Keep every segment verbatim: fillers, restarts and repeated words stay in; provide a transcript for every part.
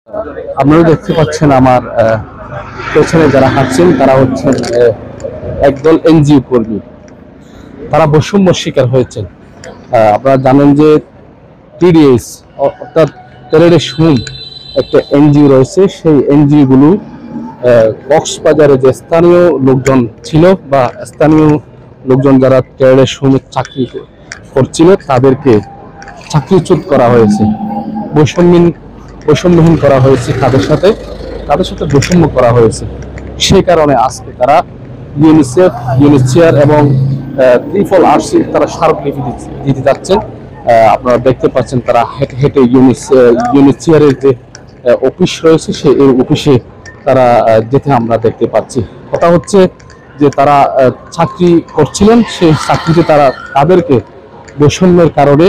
আপনারা দেখতে পাচ্ছেন আমার পেছনে যারা হাঁটছেন তারা হচ্ছেন একদল এনজিও কর্মী। তারা বৈষম্য শিকার হয়েছেন। আপনারা জানেন যে টিডিএস অর্থাৎ টেররিস্ট হোম একটা এনজিও রয়েছে। সেই এনজিও গুলো কক্সবাজারে যে স্থানীয় লোকজন ছিল বা স্থানীয় লোকজন যারা টেররিস্ট হোমে চাকরি করছিল তাদেরকে চাকরিচ্যুত করা হয়েছে, বৈষম্যহীন বৈষম্যহীন করা হয়েছে, তাদের সাথে তাদের সাথে বৈষম্য করা হয়েছে। সেই কারণে আজকে তারা ইউনিসেফ, ইউনিসিয়ার এবং ত্রিপল আরসি তারা স্মারকলিপি দিতে যাচ্ছেন। আপনারা দেখতে পাচ্ছেন তারা হেঁটে হেঁটে ইউনিস ইউনিসিয়ারের যে অফিস রয়েছে সেই অফিসে তারা যেতে আমরা দেখতে পাচ্ছি। কথা হচ্ছে যে তারা চাকরি করছিলেন, সেই চাকরিতে তারা তাদেরকে বৈষম্যের কারণে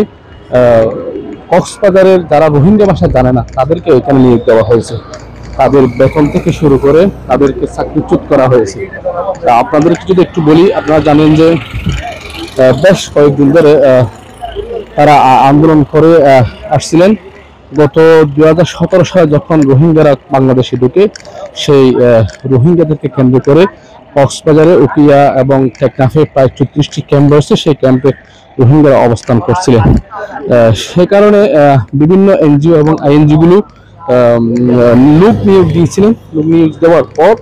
কক্সবাজারের যারা রোহিঙ্গা ভাষা জানে না তাদেরকে এখানে নিয়োগ দেওয়া হয়েছে। তাদের বেতন থেকে শুরু করে তাদেরকে চাকরিচ্যুত করা হয়েছে। আপনাদেরকে যদি একটু বলি, আপনারা জানেন যে বেশ কয়েকদিন ধরে তারা আন্দোলন করে আসছিলেন। গত দুই হাজার সতেরো সালে যখন রোহিঙ্গারা বাংলাদেশে ঢুকে, সেই রোহিঙ্গাদেরকে কেন্দ্র করে কক্সবাজারে উকিয়া এবং টেকনাফে প্রায় চৌত্রিশটি ক্যাম্প রয়েছে। সেই ক্যাম্পে রোহিঙ্গারা অবস্থান করছিলেন। সে কারণে বিভিন্ন এনজিও এবং আইএনজিগুলো লোক নিয়োগ দিয়েছিলেন। লোক নিয়োগ দেওয়ার পর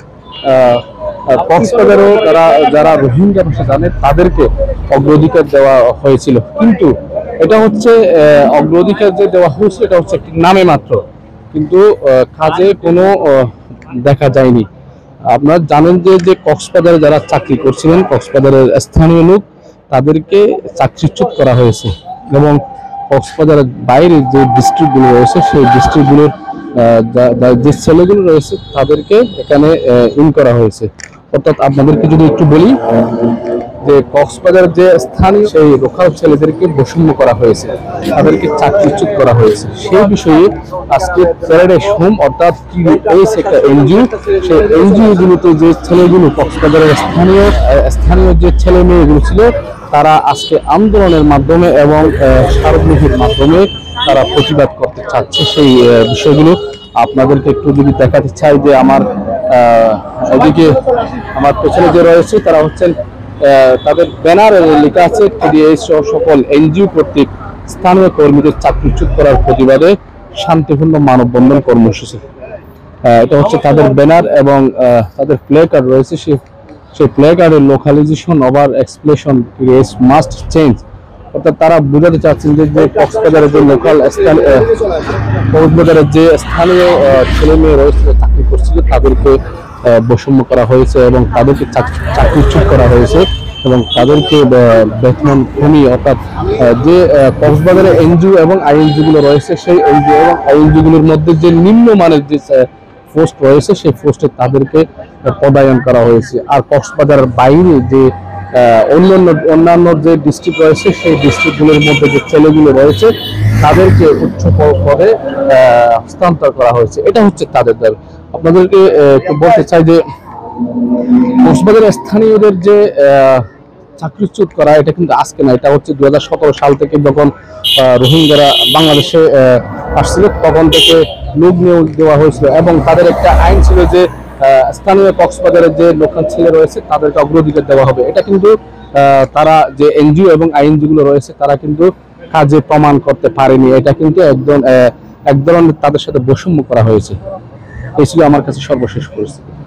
কক্সবাজারেও তারা যারা রোহিঙ্গা ভাষা জানে তাদেরকে অগ্রাধিকার দেওয়া হয়েছিল। কিন্তু এটা হচ্ছে অগ্রাধিকার যে দেওয়া হয়েছে এটা হচ্ছে একটি নামে মাত্র, কিন্তু কাজে কোনো দেখা যায়নি। আপনারা জানেন যে যে কক্সবাজারে যারা চাকরি করছিলেন, কক্সবাজারের স্থানীয় লোক, তাদেরকে চাকরিচ্যুত করা হয়েছে এবং কক্সবাজারের বাইরে যে ডিস্ট্রিক্টগুলো রয়েছে সেই ডিস্ট্রিক্টগুলোর যে ছেলেগুলো রয়েছে তাদেরকে এখানে ইন করা হয়েছে। অর্থাৎ আপনাদেরকে যদি একটু বলি যে কক্সবাজারের যে স্থানীয় সেই লোকাল ছেলেদেরকে বৈষম্য করা হয়েছে, তাদেরকে চাকরিচ্যুত করা হয়েছে। সেই বিষয়ে আজকে টেররিস্ট হোম অর্থাৎ টিডিএস একটা এনজিও, সেই এনজিও গুলোতে যে ছেলেগুলো কক্সবাজারের স্থানীয় স্থানীয় যে ছেলে মেয়েগুলো ছিল তারা আজকে আন্দোলনের মাধ্যমে এবং স্মারকলিপির মাধ্যমে তারা প্রতিবাদ করতে চাচ্ছে। সেই বিষয়গুলো আপনাদেরকে একটু যদি দেখাতে চাই যে আমার এদিকে আমার পেছনে যে রয়েছে তারা হচ্ছেন, তাদের ব্যানারে লেখা আছে টিডিএস সহ সকল এনজিও কর্তৃক স্থানীয় কর্মীদের চাকরিচ্যুত করার প্রতিবাদে শান্তিপূর্ণ মানববন্ধন কর্মসূচি। এটা হচ্ছে তাদের ব্যানার এবং তাদের প্লে কার্ড রয়েছে। সেই সেই প্লে কার্ডের localization over explanation TDS must change. অর্থাৎ তারা বোঝাতে চাচ্ছেন যে কক্সবাজারের যে লোকাল কক্সবাজারের যে স্থানীয় ছেলে মেয়ে রয়েছে চাকরি করছিল তাদেরকে বৈষম্য করা হয়েছে এবং তাদেরকে চাকরিচ্যুত করা হয়েছে এবং তাদেরকে বেতন কমিয়ে, অর্থাৎ যে কক্সবাজারের এনজিও এবং আইএনজিও গুলো রয়েছে সেই এনজিও এবং আইএনজিও গুলোর মধ্যে যে নিম্নমানের যে পোস্ট রয়েছে সেই পোস্টে তাদেরকে পদায়ন করা হয়েছে। আর কক্সবাজারের বাইরে যে অন্যান্য অন্যান্য যে ডিস্ট্রিক্ট রয়েছে সেই ডিস্ট্রিক্টগুলোর মধ্যে যে ছেলেগুলো রয়েছে তাদেরকে উচ্চ পদে হস্তান্তর করা হয়েছে। এটা হচ্ছে তাদের দাবি। আপনাদেরকে বলতে চাই যে কক্সবাজারের স্থানীয়দের যে চাকরিচ্যুত করা এটা কিন্তু আজকে না, এটা হচ্ছে দুই হাজার সতেরো সাল থেকে যখন রোহিঙ্গারা বাংলাদেশে আসছিল তখন থেকে লোক নিয়োগ দেওয়া হয়েছিল এবং তাদের একটা আইন ছিল যে স্থানীয় কক্সবাজারের যে লোকাল ছেলে রয়েছে তাদেরকে অগ্রাধিকার দেওয়া হবে। এটা কিন্তু তারা যে এনজিও এবং আইএনজিও গুলো রয়েছে তারা কিন্তু কাজে প্রমাণ করতে পারেনি। এটা কিন্তু একদম এক ধরনের তাদের সাথে বৈষম্য করা হয়েছে। এই ছিল আমার কাছে সর্বশেষ পরিস্থিতি।